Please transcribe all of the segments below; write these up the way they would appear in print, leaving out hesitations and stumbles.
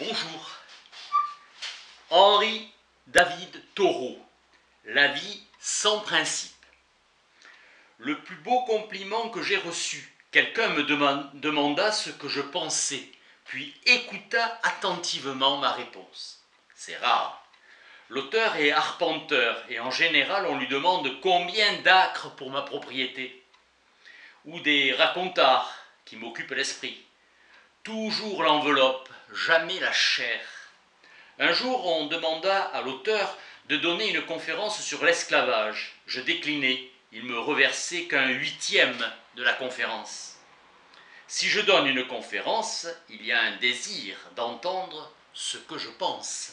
Bonjour. Henri David Thoreau. La vie sans principe. Le plus beau compliment que j'ai reçu. Quelqu'un me demanda ce que je pensais, puis écouta attentivement ma réponse. C'est rare. L'auteur est arpenteur et en général on lui demande combien d'acres pour ma propriété. Ou des racontars qui m'occupent l'esprit. Toujours l'enveloppe, jamais la chair. Un jour, on demanda à l'auteur de donner une conférence sur l'esclavage. Je déclinai, il me reversait qu'un huitième de la conférence. Si je donne une conférence, il y a un désir d'entendre ce que je pense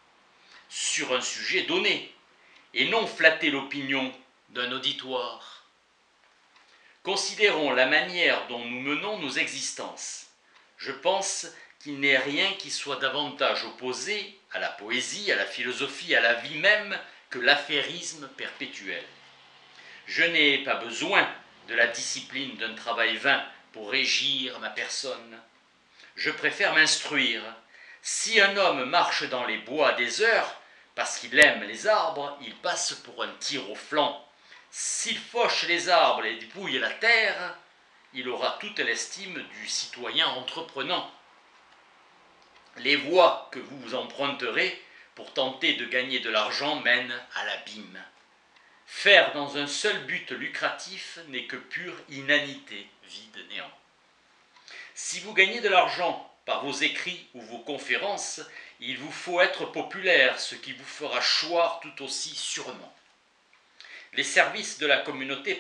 sur un sujet donné, et non flatter l'opinion d'un auditoire. Considérons la manière dont nous menons nos existences. Je pense qu'il n'est rien qui soit davantage opposé à la poésie, à la philosophie, à la vie même, que l'affairisme perpétuel. Je n'ai pas besoin de la discipline d'un travail vain pour régir ma personne. Je préfère m'instruire. Si un homme marche dans les bois des heures, parce qu'il aime les arbres, il passe pour un tir au flanc. S'il fauche les arbres et dépouille la terre, il aura toute l'estime du citoyen entreprenant. Les voies que vous emprunterez pour tenter de gagner de l'argent mènent à l'abîme. Faire dans un seul but lucratif n'est que pure inanité, vide néant. Si vous gagnez de l'argent par vos écrits ou vos conférences, il vous faut être populaire, ce qui vous fera choir tout aussi sûrement. Les services de la communauté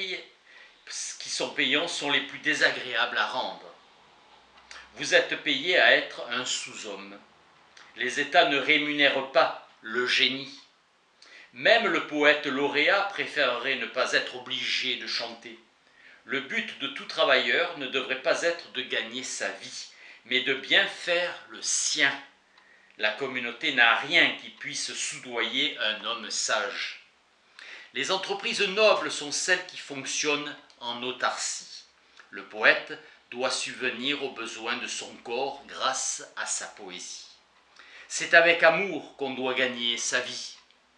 qui sont payants sont les plus désagréables à rendre. Vous êtes payé à être un sous-homme. Les États ne rémunèrent pas le génie. Même le poète lauréat préférerait ne pas être obligé de chanter. Le but de tout travailleur ne devrait pas être de gagner sa vie, mais de bien faire le sien. La communauté n'a rien qui puisse soudoyer un homme sage. Les entreprises nobles sont celles qui fonctionnent en autarcie. Le poète doit subvenir aux besoins de son corps grâce à sa poésie. C'est avec amour qu'on doit gagner sa vie.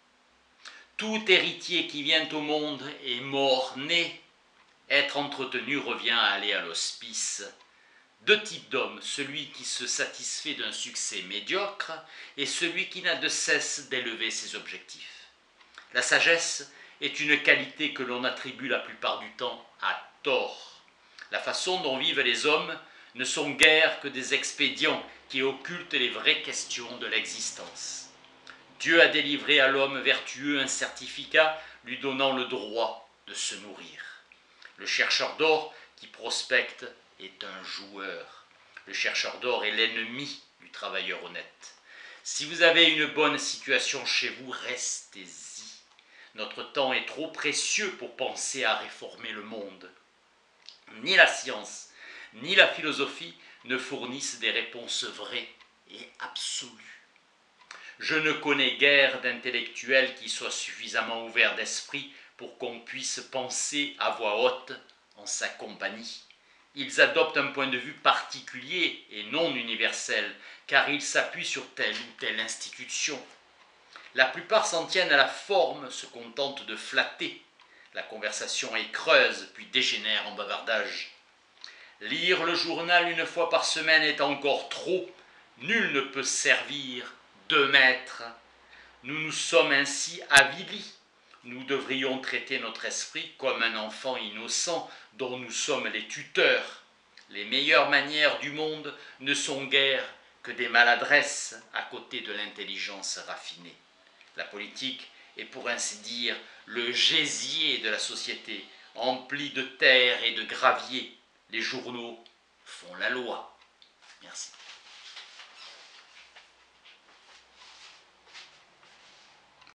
Tout héritier qui vient au monde est mort-né. Être entretenu revient à aller à l'hospice. Deux types d'hommes, celui qui se satisfait d'un succès médiocre et celui qui n'a de cesse d'élever ses objectifs. La sagesse est une qualité que l'on attribue la plupart du temps à tort. La façon dont vivent les hommes ne sont guère que des expédients qui occultent les vraies questions de l'existence. Dieu a délivré à l'homme vertueux un certificat lui donnant le droit de se nourrir. Le chercheur d'or qui prospecte est un joueur. Le chercheur d'or est l'ennemi du travailleur honnête. Si vous avez une bonne situation chez vous, restez-y. Notre temps est trop précieux pour penser à réformer le monde. Ni la science, ni la philosophie ne fournissent des réponses vraies et absolues. Je ne connais guère d'intellectuels qui soient suffisamment ouverts d'esprit pour qu'on puisse penser à voix haute en sa compagnie. Ils adoptent un point de vue particulier et non universel, car ils s'appuient sur telle ou telle institution. La plupart s'en tiennent à la forme, se contentent de flatter. La conversation est creuse, puis dégénère en bavardage. Lire le journal une fois par semaine est encore trop. Nul ne peut servir de maître. Nous nous sommes ainsi avilis. Nous devrions traiter notre esprit comme un enfant innocent dont nous sommes les tuteurs. Les meilleures manières du monde ne sont guère que des maladresses à côté de l'intelligence raffinée. La politique est pour ainsi dire le gésier de la société, empli de terre et de gravier. Les journaux font la loi. Merci.